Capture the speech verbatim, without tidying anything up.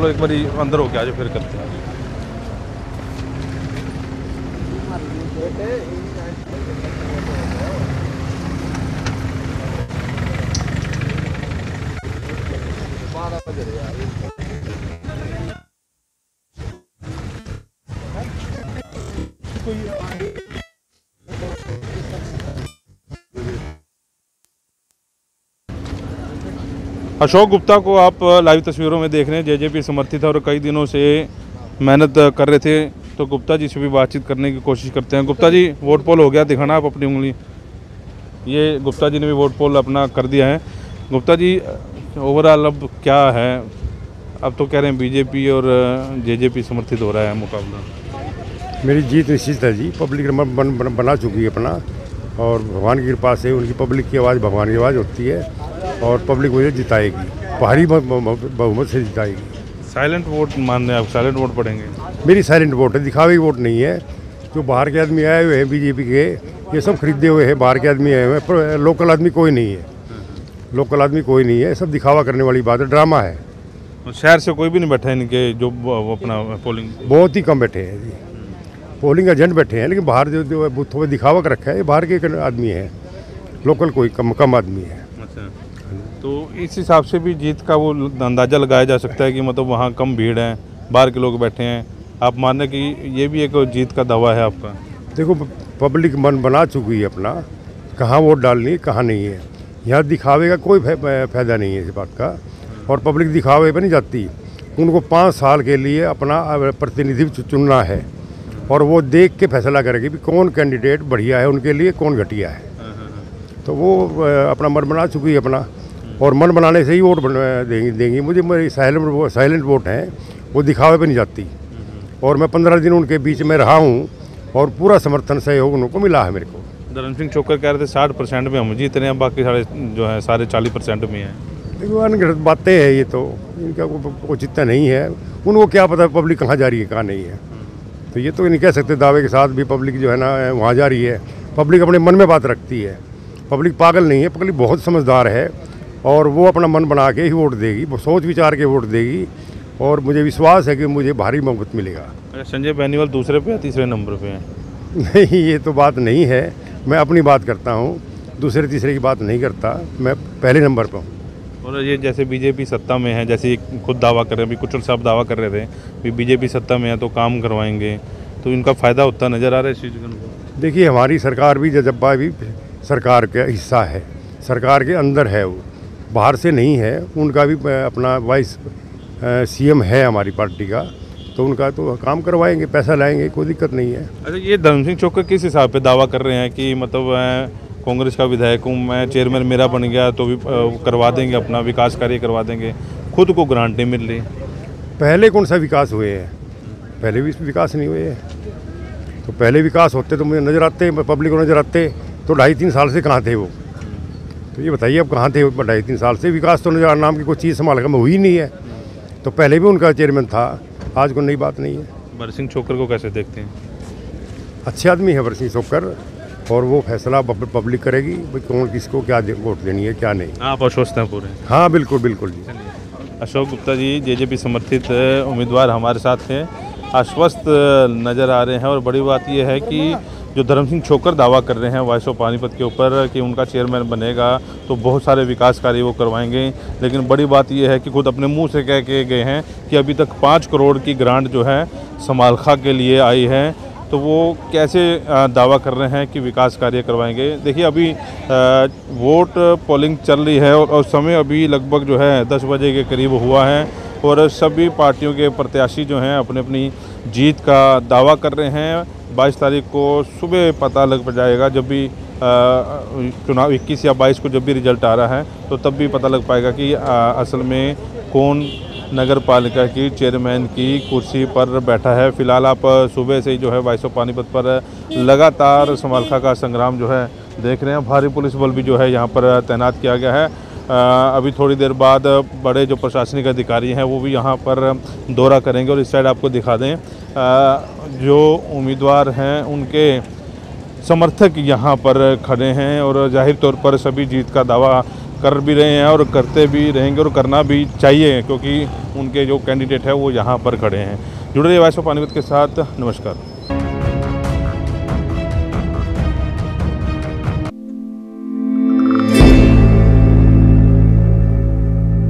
चलो एक बार अंदर होके आ जाओ, फिर करते हैं। अशोक गुप्ता को आप लाइव तस्वीरों में देख रहे हैं, जेजेपी समर्थित है और कई दिनों से मेहनत कर रहे थे। तो गुप्ता जी से भी बातचीत करने की कोशिश करते हैं। गुप्ता जी, वोट पोल हो गया, दिखाना आप अपनी उंगली। ये गुप्ता जी ने भी वोट पोल अपना कर दिया है। गुप्ता जी, ओवरऑल अब क्या है? अब तो कह रहे हैं बीजेपी और जेजेपी समर्थित हो रहा है मुकाबला। मेरी जीत निश्चित है जी। पब्लिक बन, बन, बन, बना चुकी है अपना, और भगवान की कृपा से उनकी पब्लिक की आवाज़ भगवान की आवाज़ होती है और पब्लिक मुझे जिताएगी, भारी बहुमत से जिताएगी। साइलेंट वोट मान रहे हैं आप? साइलेंट वोट पड़ेंगे? मेरी साइलेंट वोट है, दिखावे की वोट नहीं है। जो बाहर के आदमी आए हुए हैं बीजेपी के, ये सब खरीदे हुए हैं, बाहर के आदमी आए हुए हैं, लोकल आदमी कोई नहीं है। लोकल आदमी कोई नहीं है, सब दिखावा करने वाली बात है, ड्रामा है। शहर से कोई भी नहीं बैठा है इनके जो अपना पोलिंग? बहुत ही कम बैठे हैं जी, पोलिंग एजेंट बैठे हैं, लेकिन बाहर जो जो बूथों में दिखावा कर रखा है, ये बाहर के आदमी है, लोकल कोई कम कम आदमी है। अच्छा, तो इस हिसाब से भी जीत का वो अंदाज़ा लगाया जा सकता है कि मतलब वहाँ कम भीड़ है, बाहर के लोग बैठे हैं। आप मान रहे कि ये भी एक जीत का दावा है आपका? देखो, पब्लिक मन बना चुकी है अपना, कहाँ वोट डालनी कहाँ नहीं है। यहाँ दिखावे का कोई फायदा नहीं है इस बात का, और पब्लिक दिखावे पर नहीं जाती। उनको पाँच साल के लिए अपना प्रतिनिधि चुनना है, और वो देख के फैसला करेगी कि कौन कैंडिडेट बढ़िया है उनके लिए, कौन घटिया है। तो वो अपना मन बना चुकी है अपना, और मन बनाने से ही वोट देंगी देंगी मुझे। मेरी साइलेंट साइलेंट वोट है, वो दिखावे पे नहीं जाती, और मैं पंद्रह दिन उनके बीच में रहा हूँ, और पूरा समर्थन सहयोग उनको मिला है मेरे को। धर्म सिंह छोकर कह रहे थे साठ परसेंट में हम जीत रहे हैं, बाकी सारे जो है सारे चालीस परसेंट में है। देखो, अनगढ़ बातें हैं ये, तो इनका औचित्य नहीं है। उनको क्या पता पब्लिक कहाँ जा रही है कहाँ नहीं है, तो ये तो नहीं कह सकते दावे के साथ भी पब्लिक जो है ना वहाँ जा रही है। पब्लिक अपने मन में बात रखती है, पब्लिक पागल नहीं है, पब्लिक बहुत समझदार है, और वो अपना मन बना के ही वोट देगी, वो सोच विचार के वोट देगी, और मुझे विश्वास है कि मुझे भारी बहुमत मिलेगा। संजय बेनीवाल दूसरे पे या तीसरे नंबर पे है? नहीं, ये तो बात नहीं है। मैं अपनी बात करता हूँ, दूसरे तीसरे की बात नहीं करता, मैं पहले नंबर पर हूँ। और ये जैसे बीजेपी सत्ता में है, जैसे खुद दावा कर रहे हैं, अभी कुचल साहब दावा कर रहे थे कि बीजेपी सत्ता में है तो काम करवाएंगे, तो इनका फ़ायदा होता नज़र आ रहा है इस चीज़ का? देखिए, हमारी सरकार भी जजप्पा भी सरकार का हिस्सा है, सरकार के अंदर है, वो बाहर से नहीं है। उनका भी अपना वाइस सीएम है हमारी पार्टी का, तो उनका तो काम करवाएंगे, पैसा लाएंगे, कोई दिक्कत नहीं है। अच्छा, ये धर्म सिंह छोकर किस हिसाब पे दावा कर रहे हैं कि मतलब कांग्रेस का विधायक हूँ मैं, चेयरमैन मेरा बन गया तो भी करवा देंगे, अपना विकास कार्य करवा देंगे, खुद को ग्रांट नहीं मिल रही? पहले कौन सा विकास हुए हैं? पहले भी विकास नहीं हुए हैं। तो पहले विकास होते तो मुझे नज़र आते, पब्लिक को नज़र आते, तो ढाई तीन साल से कहाँ थे वो? तो ये बताइए, अब कहाँ थे ढाई तीन साल से? विकास तो नजर नाम की कोई चीज़ संभाल कर हुई नहीं है। तो पहले भी उनका चेयरमैन था, आज को नई बात नहीं है। बर सिंह छोकर को कैसे देखते हैं? अच्छे आदमी है बर सिंह छोकर, और वो फैसला पब्लिक करेगी कौन किसको क्या वोट देनी है क्या नहीं। आप आश्वस्त हैं पूरे? हाँ, बिल्कुल बिल्कुल जी। अशोक गुप्ता जी जेजेपी समर्थित उम्मीदवार हमारे साथ हैं, आश्वस्त नज़र आ रहे हैं। और बड़ी बात यह है कि जो धर्म सिंह छोकर दावा कर रहे हैं वाइस ऑफ पानीपत के ऊपर कि उनका चेयरमैन बनेगा तो बहुत सारे विकास कार्य वो करवाएंगे, लेकिन बड़ी बात यह है कि खुद अपने मुंह से कह के गए हैं कि अभी तक पाँच करोड़ की ग्रांट जो है समालखा के लिए आई है, तो वो कैसे दावा कर रहे हैं कि विकास कार्य करवाएंगे। देखिए, अभी वोट पोलिंग चल रही है, और समय अभी लगभग जो है दस बजे के करीब हुआ है, और सभी पार्टियों के प्रत्याशी जो हैं अपनी अपनी जीत का दावा कर रहे हैं। बाईस तारीख को सुबह पता लग जाएगा, जब भी चुनाव इक्कीस या बाईस को जब भी रिजल्ट आ रहा है, तो तब भी पता लग पाएगा कि आ, असल में कौन नगर पालिका की चेयरमैन की कुर्सी पर बैठा है। फिलहाल आप सुबह से ही जो है वाइस ऑफ पानीपत पर लगातार समालखा का संग्राम जो है देख रहे हैं। भारी पुलिस बल भी जो है यहाँ पर तैनात किया गया है। आ, अभी थोड़ी देर बाद बड़े जो प्रशासनिक अधिकारी हैं वो भी यहाँ पर दौरा करेंगे, और इस साइड आपको दिखा दें आ, जो उम्मीदवार हैं उनके समर्थक यहाँ पर खड़े हैं, और जाहिर तौर पर सभी जीत का दावा कर भी रहे हैं और करते भी रहेंगे और करना भी चाहिए, क्योंकि उनके जो कैंडिडेट है वो यहाँ पर खड़े हैं। जुड़े रहिए वॉइस ऑफ पानीपत के साथ। नमस्कार।